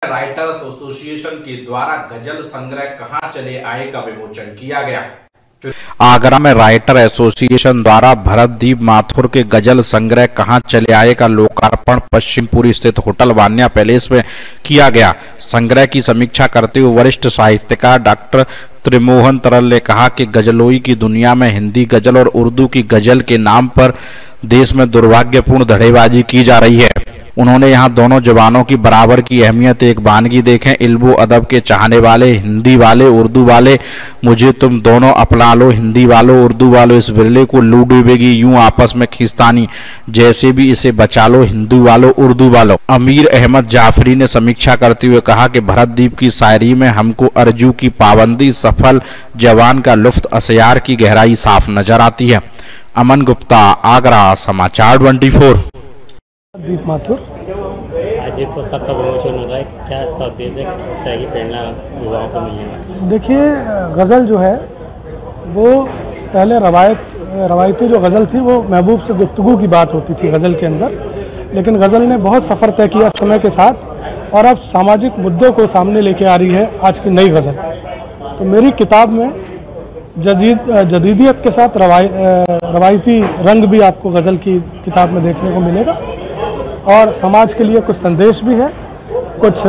Writers association के द्वारा गजल संग्रह कहां चले आए का विमोचन किया गया। आगरा में राइटर एसोसिएशन द्वारा भरतदीप माथुर के गजल संग्रह कहां चले आए का लोकार्पण पश्चिमपुरी स्थित होटल वान्या पैलेस में किया गया। संग्रह की समीक्षा करते हुए वरिष्ठ साहित्यकार डॉक्टर त्रिमोहन तरल ने कहा कि गजलोई की दुनिया में हिंदी गजल और उर्दू की गजल के नाम पर देश में दुर्भाग्यपूर्ण धड़ेबाजी की जा रही है। उन्होंने यहाँ दोनों जुबानों की बराबर की अहमियत एक बानगी देखें। इल्मो अदब के चाहने वाले, हिंदी वाले, उर्दू वाले, मुझे तुम दोनों अपना लो, हिंदी वालों उर्दू वालों, इस बिरले को लू डूबेगी यूं आपस में खींचतानी, जैसे भी इसे बचा लो हिंदू वालों उर्दू वालों। अमीर अहमद जाफरी ने समीक्षा करते हुए कहा कि भरतदीप की शायरी में हमको अर्जू की पाबंदी, सफल जवान का लुफ्त, असयार की गहराई साफ नजर आती है। अमन गुप्ता, आगरा, समाचार 24। दीप माथुर आज पुस्तक का विमोचन हो रहा है, क्या इसका उद्देश्य है, किस तरह की प्रेरणा युवाओं को मिलेगा? देखिए, गज़ल जो है वो पहले रवायती जो गज़ल थी वो महबूब से गुफ्तगू की बात होती थी गज़ल के अंदर, लेकिन गज़ल ने बहुत सफ़र तय किया समय के साथ और अब सामाजिक मुद्दों को सामने लेके आ रही है आज की नई गज़ल। तो मेरी किताब में जदीदियत के साथ रवायती रंग भी आपको गज़ल की किताब में देखने को मिलेगा और समाज के लिए कुछ संदेश भी है, कुछ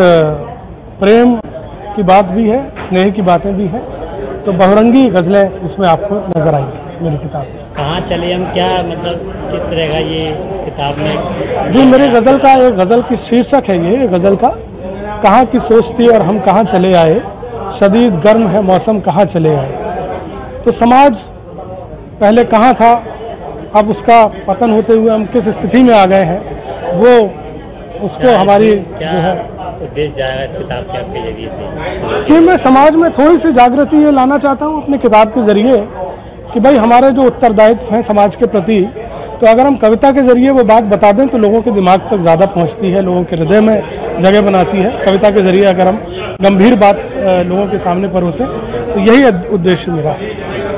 प्रेम की बात भी है, स्नेह की बातें भी हैं। तो बहुरंगी गज़लें इसमें आपको नज़र आएंगी मेरी किताब में। कहाँ चले हम, क्या मतलब किस तरह का ये किताब में? जी, मेरी गज़ल का एक गज़ल की शीर्षक है ये गज़ल का, कहाँ की सोच थी और हम कहाँ चले आए, शदीद गर्म है मौसम कहाँ चले आए। तो समाज पहले कहाँ था, अब उसका पतन होते हुए हम किस स्थिति में आ गए हैं, वो उसको हमारी जो है उद्देश्य जाएगा इस किताब के आपके जरिए से। जी, मैं समाज में थोड़ी सी जागृति ये लाना चाहता हूँ अपनी किताब के ज़रिए कि भाई हमारे जो उत्तरदायित्व हैं समाज के प्रति, तो अगर हम कविता के ज़रिए वो बात बता दें तो लोगों के दिमाग तक ज़्यादा पहुँचती है, लोगों के हृदय में जगह बनाती है। कविता के ज़रिए अगर हम गंभीर बात लोगों के सामने परोसें तो यही उद्देश्य मेरा है।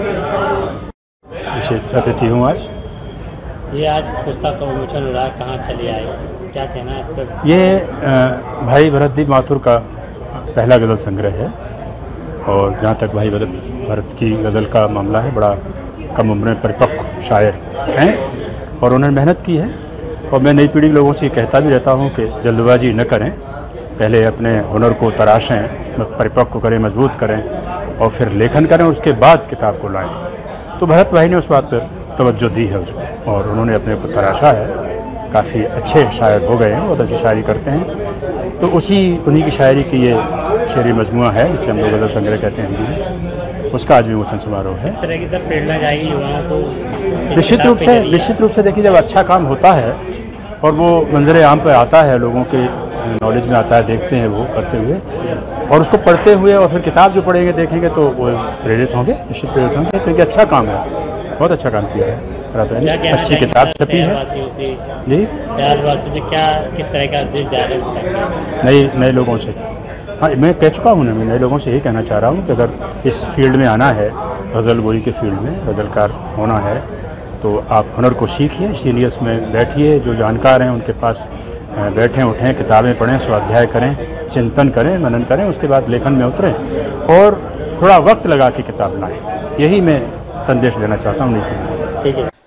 विशेष अतिथि हूँ आज। ये आज पुस्तक का विमोचन हो रहा है, कहाँ चले आए, क्या कहना है इस पर? ये भाई भरतदीप माथुर का पहला गज़ल संग्रह है और जहाँ तक भाई भरत की गज़ल का मामला है, बड़ा कम उम्र में परिपक्व शायर हैं और उन्होंने मेहनत की है। और मैं नई पीढ़ी के लोगों से कहता भी रहता हूँ कि जल्दबाजी न करें, पहले अपने हुनर को तराशें, परिपक्व करें, मजबूत करें और फिर लेखन करें, उसके बाद किताब को लाएँ। तो भरत भाई ने उस बात पर तवज्जो दी है उसको और उन्होंने अपने को तराशा है, काफ़ी अच्छे शायर हो गए हैं, बहुत अच्छी शायरी करते हैं। तो उन्हीं की शायरी की ये शेरी मजमुआ है जिसे हम लोग गज़ल संग्रह कहते हैं हिंदी में, उसका आज विमोचन समारोह है। इस तरह की सब प्रेरणा जाएगी युवाओं को? निश्चित रूप से देखिए, जब अच्छा काम होता है और वो मंजर आम पर आता है, लोगों के नॉलेज में आता है, देखते हैं वो करते हुए और उसको पढ़ते हुए और फिर किताब जो पढ़ेंगे देखेंगे तो वो प्रेरित होंगे, निश्चित प्रेरित होंगे, क्योंकि अच्छा काम है, बहुत अच्छा काम किया है। अच्छी किताब छपी है जी। शहरवासियों से क्या, किस तरह का उद्देश्य जाएगा? नए लोगों से, हाँ मैं कह चुका हूँ ना, मैं नए लोगों से यही कहना चाह रहा हूँ कि अगर इस फील्ड में आना है, गज़ल गोई के फील्ड में गज़लकार होना है, तो आप हुनर को सीखिए, सीरियस में बैठिए, जो जानकार हैं उनके पास बैठें उठें, किताबें पढ़ें, स्वाध्याय करें, चिंतन करें, मनन करें, उसके बाद लेखन में उतरें और थोड़ा वक्त लगा के किताब लाएँ। यही मैं संदेश देना चाहता हूँ। नहीं, ठीक है।